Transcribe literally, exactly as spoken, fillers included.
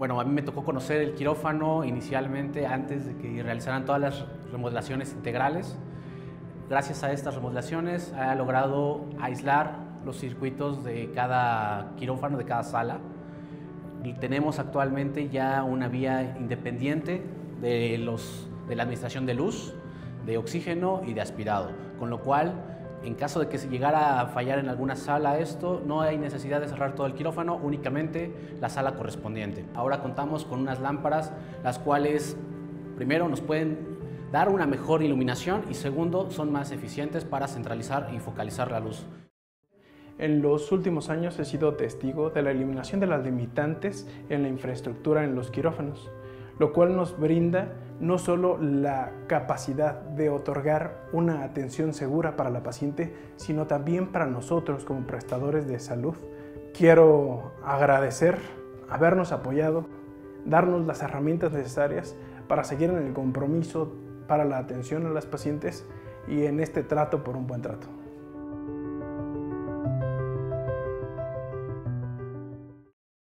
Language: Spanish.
Bueno, a mí me tocó conocer el quirófano inicialmente antes de que realizaran todas las remodelaciones integrales. Gracias a estas remodelaciones ha logrado aislar los circuitos de cada quirófano, de cada sala. Y tenemos actualmente ya una vía independiente de, los, de la administración de luz, de oxígeno y de aspirado, con lo cual, en caso de que se llegara a fallar en alguna sala esto, no hay necesidad de cerrar todo el quirófano, únicamente la sala correspondiente. Ahora contamos con unas lámparas, las cuales primero nos pueden dar una mejor iluminación y segundo, son más eficientes para centralizar y focalizar la luz. En los últimos años he sido testigo de la eliminación de las limitantes en la infraestructura en los quirófanos, lo cual nos brinda no solo la capacidad de otorgar una atención segura para la paciente, sino también para nosotros como prestadores de salud. Quiero agradecer habernos apoyado, darnos las herramientas necesarias para seguir en el compromiso para la atención a las pacientes y en este trato por un buen trato.